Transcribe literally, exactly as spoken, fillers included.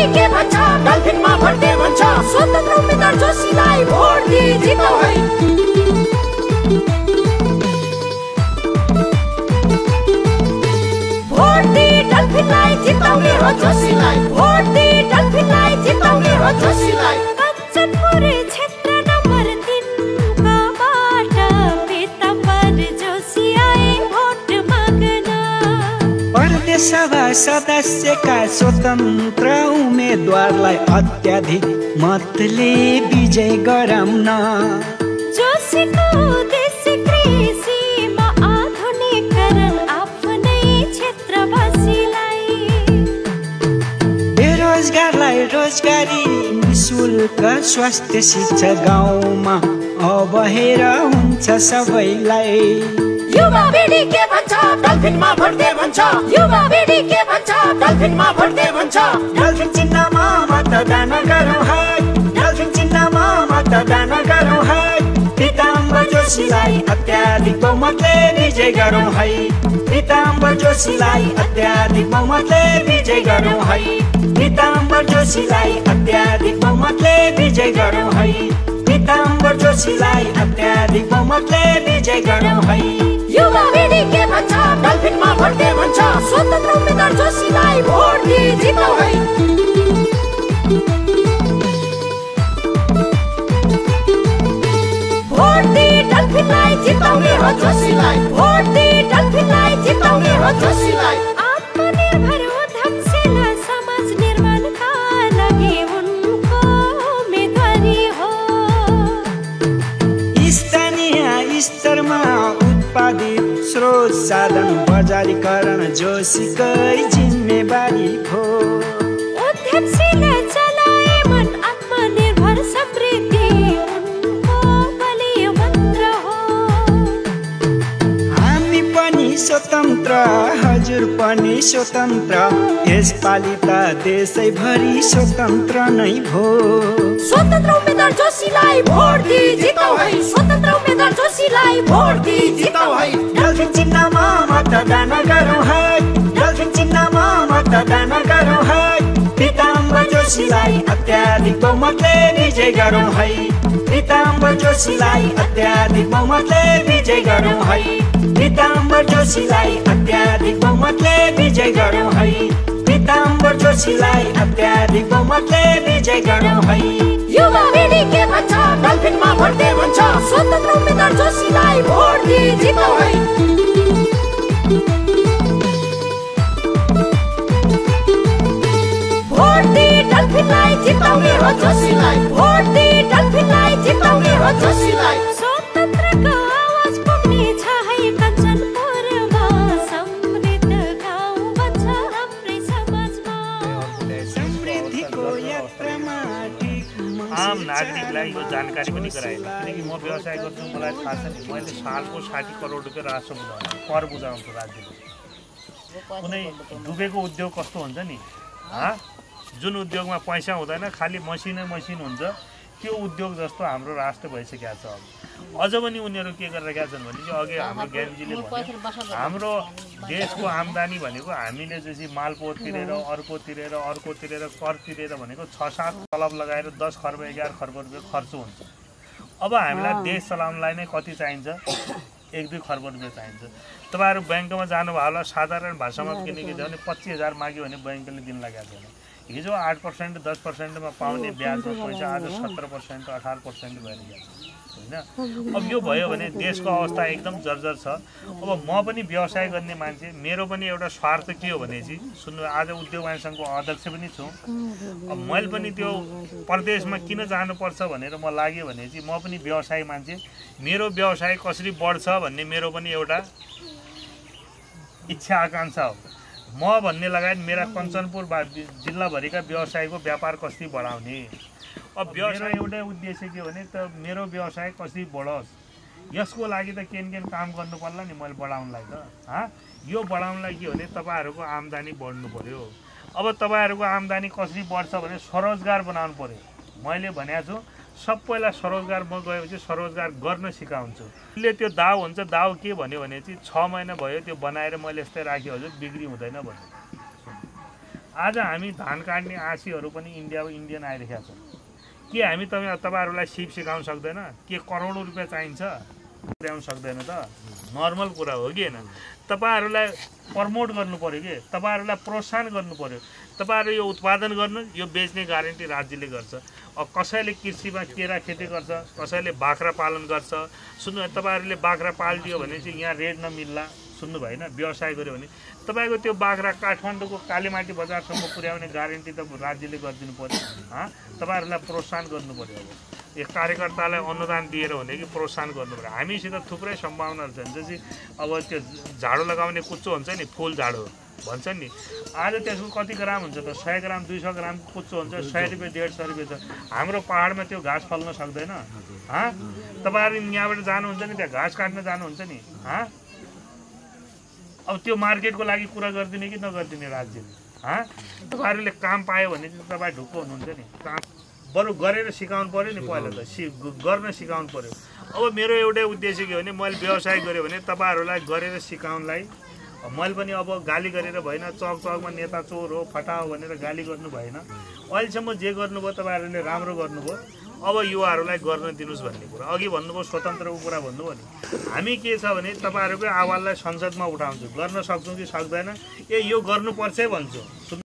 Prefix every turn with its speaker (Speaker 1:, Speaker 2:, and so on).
Speaker 1: के भन्छ डल्फिनमा भोट दे भन्छ स्वतन्त्र उम्मेदवार जोशीलाई भोट दे जिताऊ है भोट दे डल्फिनलाई जिताउने हो जोशीलाई भोट दे डल्फिनलाई जिताउने हो जोशीलाई
Speaker 2: कञ्चनपुर क्षेत्र नम्बर तीन का बाटा पीताम्बर जोशी आए भोट माग्न
Speaker 3: प्रदेश सभा सदस्यका स्वतन्त्र उम्मेदवारलाई अत्याधिक मतले विजय गराउन
Speaker 2: जोशीको उद्देश्य कृषिमा आधुनिकीकरण आफ्नै क्षेत्रवासीलाई
Speaker 3: बेरोजगारलाई रोजगारी निशुल्क स्वास्थ्य शिक्षा गाउँमा अबहेर हुन्छ सबैलाई
Speaker 1: युवा पिढी के भन्छ डल्फिनमा भोट दे भन्छ युवा पिढी के भन्छ डल्फिनमा भोट दे भन्छ
Speaker 3: डल्फिन चिन्हमा मतदान गरौँ है डल्फिन चिन्हमा मतदान गरौँ है पीताम्बर जोशीलाई अत्याधिक बहुमतले विजय गरौँ है पीताम्बर जोशीलाई अत्याधिक बहुमतले विजय गरौँ है पीताम्बर जोशीलाई अत्याधिक बहुमतले विजय गरौँ है पीताम्बर जोशीलाई अत्याधिक बहुमतले विजय गरौँ है
Speaker 1: युवा पिढी के भन्छ डल्फिनमा भोट दे भन्छ स्वतन्त्र उम्मेदवार जोशीलाई भोट दे जिताऊ है भोट दे डल्फिनलाई जिताउने हो जोशीलाई भोट दे डल्फिनलाई जिताउने हो जोशीलाई
Speaker 2: आत्मनिर्भर उद्यमशील समाज निर्माणका लागि उनको उम्मेदवारी हो
Speaker 3: स्थानीय स्तरमा उत्पादित स्रोत साधन बजारीकरण जोशीकै जिम्मेवारी भो
Speaker 2: उद्यमशील चलाए मन आत्मनिर्भर समृद्धि उनको बलियो मन्त्र हो
Speaker 3: हामी पनि स्वतन्त्र हजुर पनि स्वतन्त्र यसपालि त देशैभरि स्वतन्त्र नै भो
Speaker 1: स्वतन्त्र उम्मेदवार जोशीलाई भोट दे जिताऊ है स्वतन्त्र उम्मेदवार जोशीलाई भोट दे जिताऊ है
Speaker 3: डल्फिन चिन्हमा मतदान गरौँ है डल्फिन चिन्हमा मतदान गरौँ है पीताम्बर जोशीलाई अत्याधिक बहुमतले विजय गरौँ है पीताम्बर जोशीलाई अत्याधिक बहुमतले विजय गरौँ है पीताम्बर जोशीलाई अत्याधिक बहुमतले विजय गरौँ है पीताम्बर जोशीलाई अत्याधिक बहुमतले विजय गरौँ है
Speaker 1: युवा पिढी के भन्छ डल्फिनमा भोट दे भन्छ स्वतन्त्र उम्मेदवार जोशीलाई भोट दे जिताऊ है भोट दे डल्फिनलाई जिताउने हो जोशीलाई भोट दे डल्फिनलाई जिताउने हो जोशीलाई
Speaker 2: स्वतन्त्रको आवाज पुग्ने छ है कञ्चनपुरमा समृद्ध गाउँ बन्छ हाम्रै समाजमा
Speaker 3: समृद्धिको यात्रामा
Speaker 4: आम नागरिकलाई यो जानकारी पनि गराएन किनकि म व्यवसाय गर्छु मलाई थाहा छ नि मैले सालको साठी करोड रुपियाँ राजस्व बुझाउँछु कर बुझाउँछु राज्यले कुनै डुबेको उद्योग कस्तो हुन्छ नि जुन उद्योगमा पैसा हुँदैन खालि मसिनै मसिन हुन्छ त्यो उद्योग जस्तो हाम्रो राष्ट्र भइसकेको छ अब अझ पनि उनीहरू के गरिरहेका छन् भने चाहिँ अघि हाम्रो ज्ञानजीले भन्यो हाम्रो देशको आम्दानी भनेको हामीले जसरी मालपोत तिरेर अर्को तिरेर अर्को तिरेर कर तिरेर भनेको छ सात तलब लगाएर दस खर्ब एघार खर्ब रुपियाँ खर्च हुन्छ अब हामीलाई देश चलाउनलाई नै कति चाहिन्छ एक दुई खर्ब रुपियाँ चाहिन्छ तपाईँहरू ब्याङ्कमा जानुभयो होला साधारण भाषामा किनकि भने पच्चिस हजार माग्यो भने ब्याङ्कले दिन लागेको छैन हिजो आठ पर्सेन्ट दस पर्सेन्टमा पाउने ब्याजको पैसा आज सत्र पर्सेन्ट अठार पर्सेन्ट भएर गएको होइन अब यो भयो भने देशको अवस्था एकदम जर्जर छ अब म पनि व्यवसाय गर्ने मान्छे मेरो पनि एउटा स्वार्थ के हो भने चाहिँ सुन्नु आज उद्योग वाणिज्य सङ्घको अध्यक्ष पनि छु अब मैले पनि त्यो प्रदेशमा किन जानुपर्छ भनेर म लाग्यो भने चाहिँ म पनि व्यवसाय मान्छे मेरो व्यवसाय कसरी बढ्छ भन्ने मेरो पनि एउटा इच्छा आकांक्षा हो म भन्ने लगायत मेरा कञ्चनपुर जिल्लाभरिका व्यवसायको व्यापार कसरी बढाउने अब व्यवसाय एउटै उद्देश्य के भने त मेरो व्यवसाय कसरी बढोस् यसको लागि त केन केन काम गर्नु पर्ला नि मैले बढाउनलाई त हा यो बढाउनलाई के भने तपाईहरुको आम्दानी बढ्नु पर्यो अब तपाईहरुको आम्दानी कसरी बढ्छ भने स्वरोजगार बनाउनु पर्यो मैले भनेको छु सबैलाई स्वरोजगार म गएपछि स्वरोजगार गर्न सिकाउँछु ले त्यो दाउ हुन्छ दाउ के भन्यो भने चाहिँ छ महिना भयो त्यो बनाएर मैले यस्तै राखे हजुर बिक्री हुँदैन भन्यो आज हामी धान काट्ने आसीहरू पनि इन्डिया इन्डियन आइरहेका छन् के हामी तपाईँ तपाईँहरूलाई सिप सिकाउन सक्दैन के करोडौँ रुपियाँ चाहिन्छ ल्याउन सक्दैन त नर्मल कुरा हो कि होइन तपाईँहरूलाई प्रमोट गर्नु पर्यो कि तपाईँहरूलाई प्रोत्साहन गर्नु पर्यो तपाईँहरू यो उत्पादन गर्नु यो बेच्ने ग्यारेन्टी राज्यले गर्छ अब कसैले कृषिमा केरा खेती गर्छ कसैले बाख्रा पालन गर्छ सुन्नु तपाईँहरूले बाख्रा पालिदियो भने चाहिँ यहाँ रेट नमिल्ला सुन्नु भएन व्यवसाय गर्यो भने तपाईँको त्यो बाख्रा काठमाडौँको कालीमाटी बजारसम्म पुर्याउने ग्यारेन्टी त राज्यले गरिदिनु पर्यो हाँ तपाईँहरूलाई प्रोत्साहन गर्नु पर्यो अब एक कार्यकर्तालाई अनुदान दिएर भने कि प्रोत्साहन गर्नु पर्यो हामीसित थुप्रै सम्भावनाहरू छन् जस्तै अब त्यो झाडो लगाउने कुच्चो हुन्छ नि फुल झाडो भन्छ नि आज त्यसको कति ग्राम हुन्छ त सय ग्राम दुई सय ग्राम कुच्चो हुन्छ सय रुपियाँ डेढ सय रुपियाँ छ हाम्रो पाहाडमा त्यो घाँस फल्न सक्दैन हाँ तपाईँहरू यहाँबाट जानुहुन्छ नि त्यहाँ घाँस काट्न जानुहुन्छ नि हाँ अब त्यो मार्केटको लागि कुरा गरिदिने कि नगरिदिने राज्यले हाँ तपाईँहरूले काम पायो भने चाहिँ तपाईँ ढुक्क हुनुहुन्छ नि काम बरु गरेर सिकाउनु पऱ्यो नि पहिला त सि गर्न सिकाउनु पऱ्यो अब मेरो एउटै उद्देश्य के हो भने मैले व्यवसाय गरेँ भने तपाईँहरूलाई गरेर सिकाउनलाई मैले पनि अब गाली गरेर भएन चौक चौकमा नेता चोर हो फटा हो भनेर गाली गर्नु भएन अहिलेसम्म जे गर्नुभयो तपाईँहरूले राम्रो गर्नुभयो अब युवाहरूलाई गर्न दिनुहोस् भन्ने कुरा अघि भन्नुभयो स्वतन्त्रको कुरा भन्नुभयो नि हामी के छ भने तपाईँहरूकै आवाजलाई संसदमा उठाउँछौँ गर्न सक्छौँ कि सक्दैन ए यो गर्नुपर्छै भन्छु